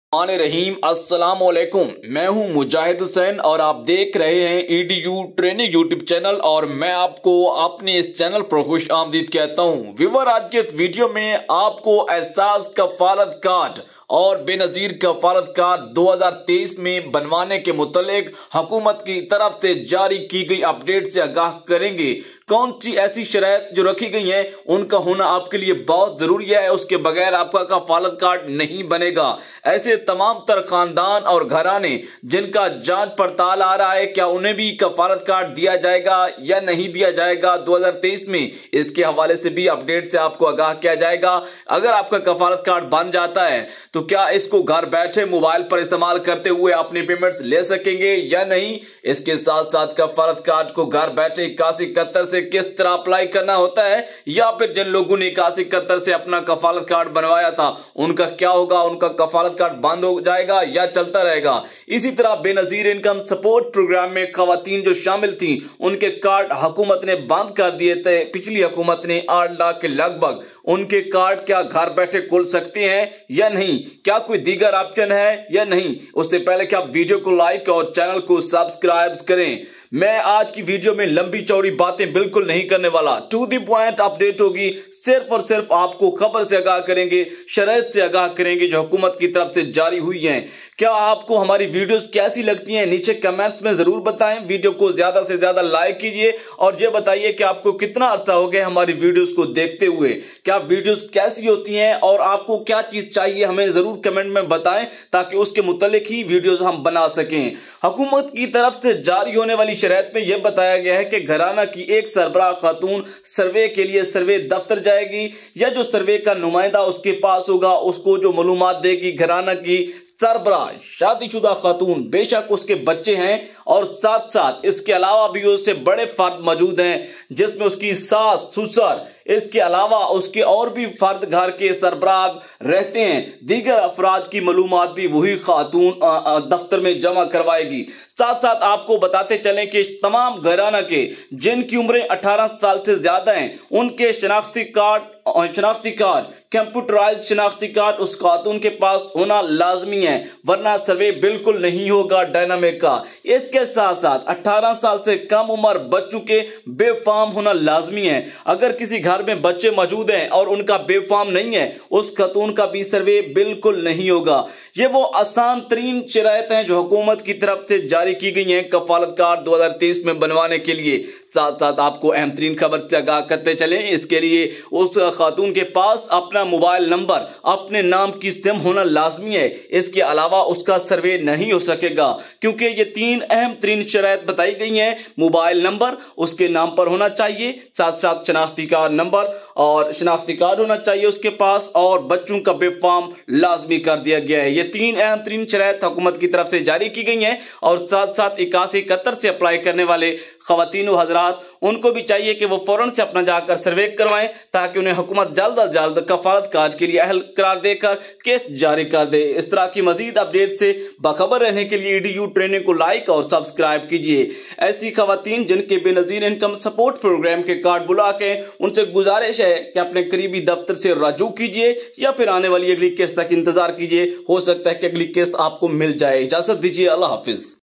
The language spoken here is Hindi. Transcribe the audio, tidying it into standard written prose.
रहीम अस्सलाम वालेकुम। मैं हूं मुजाहिद हुसैन और आप देख रहे हैं EDU ट्रेनिंग यूट्यूब चैनल और मैं आपको अपने इस चैनल पर खुश आमदीद कहता हूं। व्यूअर, आज के इस वीडियो में आपको एहसास कफालत कार्ड और बेनजीर कफालत कार्ड 2023 में बनवाने के मुतालिक हुकूमत की तरफ से जारी की गई अपडेट से आगाह करेंगे। कौन सी ऐसी शराइत जो रखी गई हैं उनका होना आपके लिए बहुत जरूरी है, उसके बगैर आपका कफालत कार्ड नहीं बनेगा। ऐसे तमाम तर खानदान और घराने जिनका जांच पड़ताल आ रहा है, क्या उन्हें भी कफालत कार्ड दिया जाएगा या नहीं दिया जाएगा 2023 में, इसके हवाले से भी अपडेट से आपको आगाह किया जाएगा। अगर आपका कफालत कार्ड बन जाता है तो क्या इसको घर बैठे मोबाइल पर इस्तेमाल करते हुए अपनी पेमेंट्स ले सकेंगे या नहीं। इसके साथ साथ कफालत कार्ड को घर बैठे 8171 से किस तरह अप्लाई करना होता है, या फिर जिन लोगों ने 8171 से अपना कफालत कार्ड बनवाया था उनका क्या होगा, उनका कफालत कार्ड बंद हो जाएगा या चलता रहेगा। इसी तरह बेनजीर इनकम सपोर्ट प्रोग्राम में खवातीन जो शामिल थी उनके कार्ड हुकूमत ने बंद कर दिए थे। पिछली हुकूमत ने 8 लाख के लगभग उनके कार्ड क्या घर बैठे खुल सकते हैं या नहीं, क्या कोई दीगर ऑप्शन है या नहीं। उससे पहले कि आप वीडियो को लाइक और चैनल को सब्सक्राइब करें। मैं आज की वीडियो में लंबी चौड़ी बातें बिल्कुल नहीं करने वाला, टू द पॉइंट अपडेट होगी। सिर्फ और सिर्फ आपको खबर से आगाह करेंगे, शराइत से आगाह करेंगे जो हुकूमत की तरफ से जारी हुई हैं। क्या आपको हमारी वीडियोस कैसी लगती हैं, नीचे कमेंट्स में जरूर बताएं। वीडियो को ज्यादा से ज्यादा लाइक कीजिए और ये बताइए कि आपको कितना अर्सा हो गया हमारी वीडियोस को देखते हुए, क्या वीडियोस कैसी होती हैं और आपको क्या चीज चाहिए हमें जरूर कमेंट में बताएं ताकि उसके मुतालिक ही वीडियोस हम बना सकें। हुकूमत की तरफ से जारी होने वाली शराइत में यह बताया गया है कि घराना की एक सरबराह खातून सर्वे के लिए सर्वे दफ्तर जाएगी या जो सर्वे का नुमाइंदा उसके पास होगा उसको जो मालूमात देगी घराना की सरबराह शादीशुदा खातून, बेशक उसके बच्चे हैं और साथ साथ इसके अलावा भी उससे बड़े फर्द मौजूद हैं जिसमें उसकी सास ससुर, इसके अलावा उसके और भी फर्द घर के सरबराह रहते हैं। दीगर अफराद की मालूमात भी वही खातून दफ्तर में जमा करवाएगी। साथ साथ आपको बताते चलें कि तमाम घराना के जिनकी उम्रें 18 साल से ज्यादा हैं उनके शनाख्ती कार्ड कंप्यूटराइज्ड शनाख्ती कार्ड उस खातून के पास होना लाजमी है, वरना सर्वे बिल्कुल नहीं होगा डायनामिक का। इसके साथ साथ 18 साल से कम उम्र बच्चों के बेफाम होना लाजमी है। अगर किसी घर में बच्चे मौजूद हैं और उनका बेफाम नहीं है उस खातून का भी सर्वे बिल्कुल नहीं होगा। ये वो आसान तरीन शराइत हैं जो हुकूमत की तरफ से जारी की गई हैं कफालत कार्ड 2023 में बनवाने के लिए। साथ साथ आपको अहम तरीन खबर से आगाह करते चलें, इसके लिए उस खातून के पास अपना मोबाइल नंबर, अपने नाम की सिम होना लाजमी है। इसके अलावा उसका सर्वे नहीं हो सकेगा क्योंकि ये 3 अहम तरीन शराइत बताई गई हैं। मोबाइल नंबर उसके नाम पर होना चाहिए, साथ साथ शनाख्ती कार्ड नंबर और शनाख्ती कार्ड होना चाहिए उसके पास, और बच्चों का बेफाम लाजमी कर दिया गया है। ये 3 अहम तरीन शराइत हुकूमत की तरफ से जारी की गई हैं और साथ साथ 8171 से अप्लाई करने वाले खवातीन व हजरात उनको भी चाहिए कि वो फौरन से अपना जाकर सर्वे करवाएं ताकि उन्हें हुकूमत जल्द अज जल्द कफालत कार्ड के लिए अहल करार देकर केस जारी कर दे। इस तरह की मजीद अपडेट से बाखबर रहने के लिए EDU ट्रेनिंग को लाइक और सब्सक्राइब कीजिए। ऐसी खवातीन जिनके बेनजीर इनकम सपोर्ट प्रोग्राम के कार्ड बुला के उनसे गुजारिश है कि अपने करीबी दफ्तर से रजू कीजिए या फिर आने वाली अगली किस्त तक इंतजार कीजिए। हो सकता है कि अगली किस्त आपको मिल जाए। इजाजत दीजिए, अल्लाह हाफिज।